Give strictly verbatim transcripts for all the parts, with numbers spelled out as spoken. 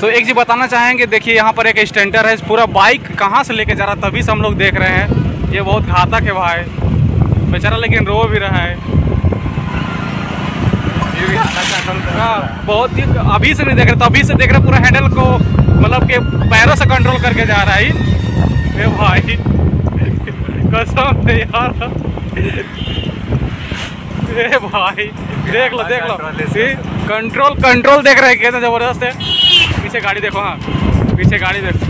तो एक चीज़ बताना चाहेंगे, देखिए यहाँ पर एक स्टंटर है, पूरा बाइक कहाँ से लेके जा रहा है तभी से हम लोग देख रहे हैं। ये बहुत घातक है भाई बेचारा, लेकिन रो भी रहा है। हाँ बहुत ही अभी से नहीं देख रहे, तभी से देख रहे पूरा हैंडल को, मतलब कि पैरों से कंट्रोल करके जा रहा है ये भाई, कसम से यार। ए भाई देख लो देख लो कंट्रोल कंट्रोल देख रहे हैं कैसे जबरदस्त है। पीछे गाड़ी देखो, हाँ पीछे गाड़ी देखो।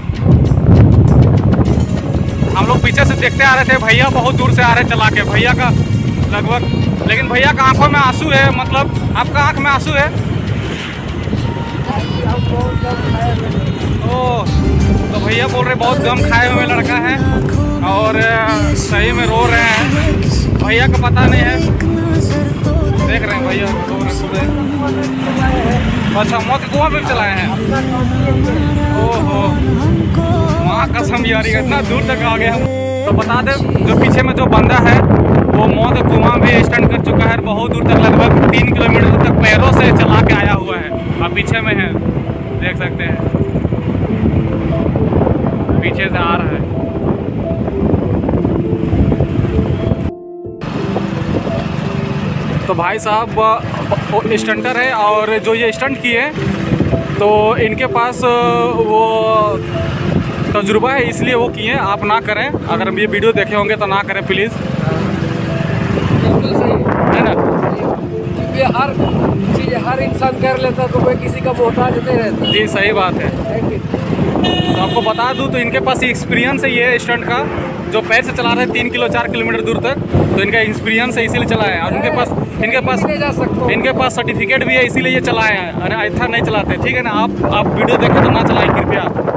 हम लोग पीछे से देखते आ रहे थे, भैया बहुत दूर से आ रहे चला के, भैया का लगभग, लेकिन भैया का आंखों में आंसू है, मतलब आपका आंख में आंसू है। ओ तो भैया बोल रहे बहुत गम खाए हुए लड़का है और सही में रो रहे हैं। भैया का पता नहीं है, देख रहे हैं भैया रो रहे हैं। अच्छा मौत कुआं पे चलाए हैं। ओहो माँ कसम यार, इतना दूर तक आ गए हम। तो बता दें जो पीछे में जो बंदा है वो मौत कुआं भी स्टंट कर चुका है, बहुत दूर तक, लगभग तीन किलोमीटर तक पैरों से चला के आया हुआ है। अब पीछे में है, देख सकते हैं पीछे से आ रहा है। तो भाई साहब स्टंटर है और जो ये स्टंट किए तो इनके पास वो तजुर्बा है, इसलिए वो किए। आप ना करें, अगर ये वीडियो देखे होंगे तो ना करें प्लीज़, है ना। क्योंकि हर चीज़ हर इंसान कर लेता तो कोई किसी का मोहताज नहीं रहता। जी सही बात है। तो आपको बता दूं तो इनके पास एक्सपीरियंस है ये स्टंट का, जो पैर से चला रहे हैं तीन किलो चार किलोमीटर दूर तक, तो इनका एक्सपीरियंस है इसीलिए चलाए हैं। और इनके पास इनके पास इनके पास सर्टिफिकेट भी है, इसीलिए ये चलाए हैं। अरे ऐसा नहीं चलाते, ठीक है ना। आप आप वीडियो देखें तो ना चलाएं कृपया।